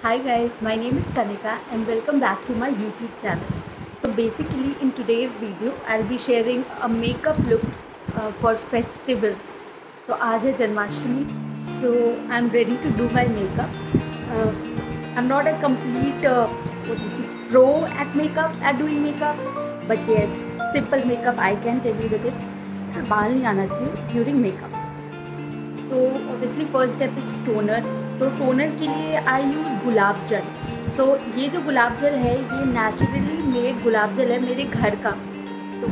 Hi guys, my name is Kanika and welcome back to my YouTube channel. So basically in today's video I'll be sharing a makeup look for festivals. So आज है Janmashtami, so I'm ready to do my makeup. Uh, I'm not a complete pro at doing makeup, but yes, simple makeup I can tell you the tips. बाल नहीं आना चाहिए during makeup. So obviously first step is toner. तो toner के लिए आई use गुलाब जल. सो ये जो गुलाब जल है ये नेचुरली मेड गुलाब जल है मेरे घर का. तो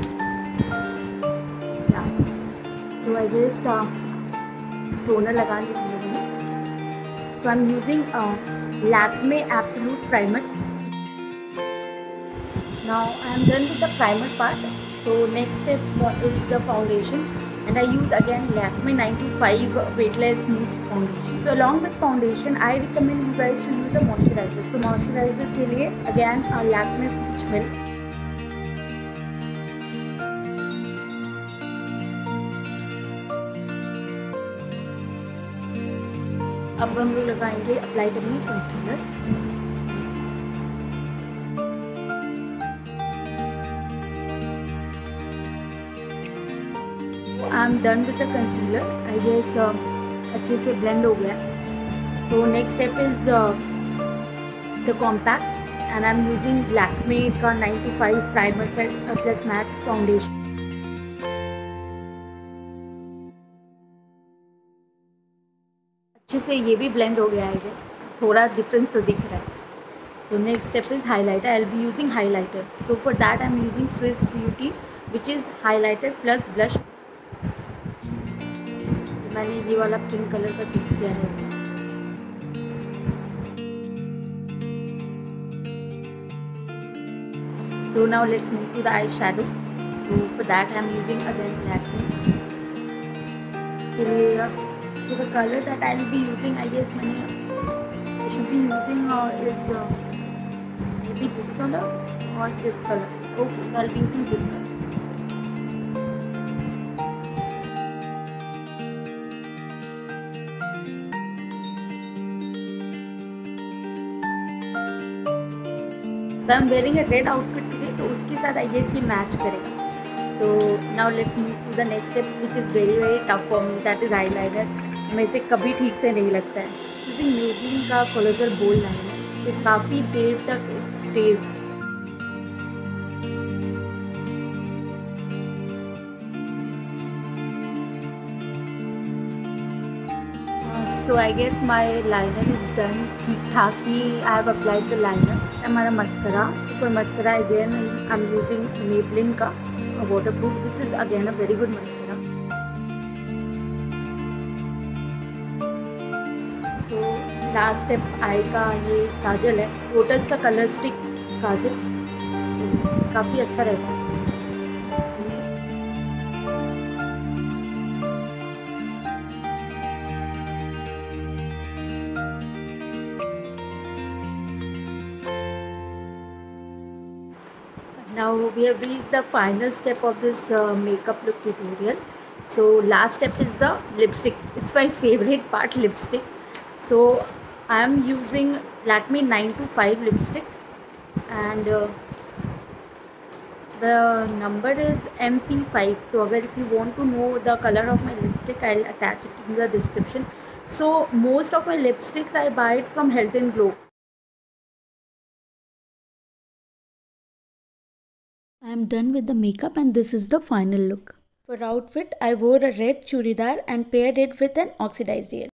सो आई गेस टोनर लगा लीजिए. So I am using Lakme absolute primer. Now I am done with the primer part. So next step is the foundation, and I use again Lakme 925 weightless mousse foundation. So along with foundation I recommend you guys to use a moisturizer. So moisturizer के लिए again Lakme Peach Milk. अब हम लोग लगाएंगे apply करेंगे concealer. I am done with the concealer. I guess अच्छे से blend हो गया. So next step is the compact and I am using Lakme का 925 प्राइमर प्लस मैट फाउंडेशन. अच्छे से ये भी ब्लेंड हो गया है. गेस थोड़ा डिफरेंस तो दिख रहा है. So next step is highlighter. I will be using highlighter. So for that I am using Swiss beauty which is highlighter plus blush. मैंने ये वाला पिंक कलर का चूज़ किया है इसमें. So now let's move to the eye shadow. So for that I am using again Lakme. इसके लिए so the colour that I will be using I guess मैंने should be using is maybe this colour और this colour. Okay, so I will be using this colour. So I'm wearing a red outfit today, तो उसके साथ I guess ये match करेगा. So now let's move to the next step which is very tough for me, that is eyeliner. मैं इसे कभी ठीक से नहीं लगता है. Using Maybelline का Colossal Bold Liner, इस काफ़ी देर तक stage. So I guess my liner is done. ठीक ठाक ही I have applied the liner. हमारा mascara. So for mascara again I'm using Maybelline का waterproof. This is again a very good mascara. So last step eye का ये काजल है. Lotus का colour stick काजल. काफ़ी अच्छा रहता है. Now we have reached the final step of this makeup look tutorial. So last step is the lipstick. It's my favorite part, lipstick. So I am using Lakme 925 lipstick, and the number is MP5. So अगर if you want to know the color of my lipstick, I'll attach it in the description. So most of my lipsticks I buy it from Health and Glow. I am done with the makeup and this is the final look. For outfit, I wore a red churidar and paired it with an oxidized ear.